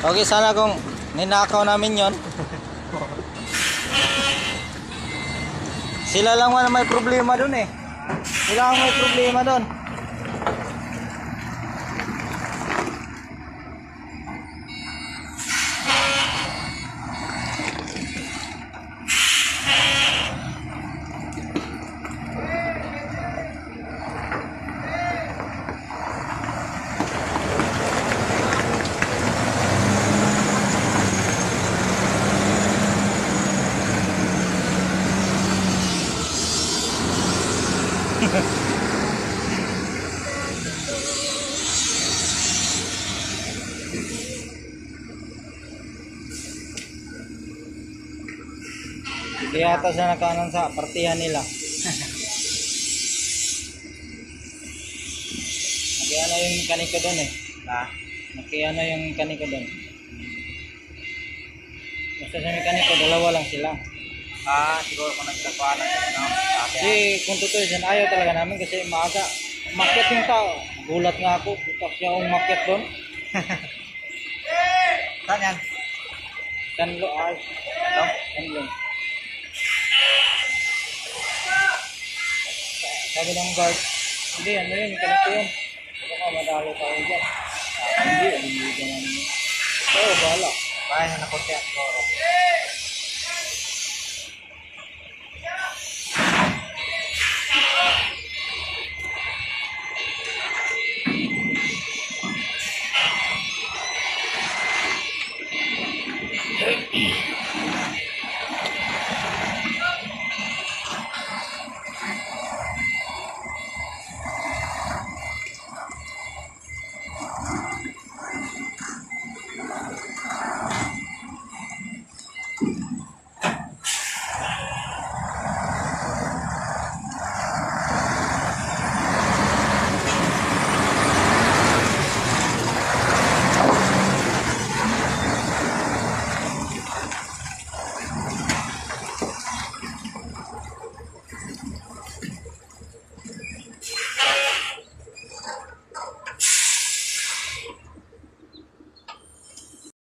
Okay, sana kung ninakaw namin yon. Sila lang man may problema dun eh. Sila ang may problema dun. Kaya ata siya nakanan sa partihan nila. Nakiano yung mekaniko doon eh. Ha? Nakiano yung mekaniko doon. Basta sa mekaniko, dalawa lang sila. Siguro kung nagtakuan na siya, no? Kasi kung totoo dyan, ayaw talaga namin kasi maaga. Umakyat yung tao. Gulat nga ako. Tapos siya umakyat doon. Saan yan? Kanlo ay. Ito? Kanlo. Sabi ng guard, hindi, ano yun, mekaniko yun. Baka madalo tayo dyan. Hindi, hindi ka namin. Oo, bahala. Bahay na nakunti ang siguro.